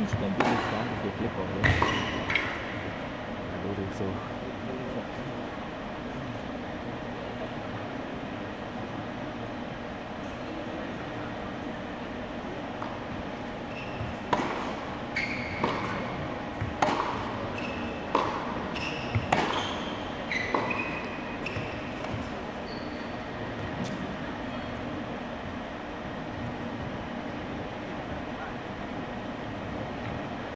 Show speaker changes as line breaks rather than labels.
think she can beat this guy if they play for her. I don't think so.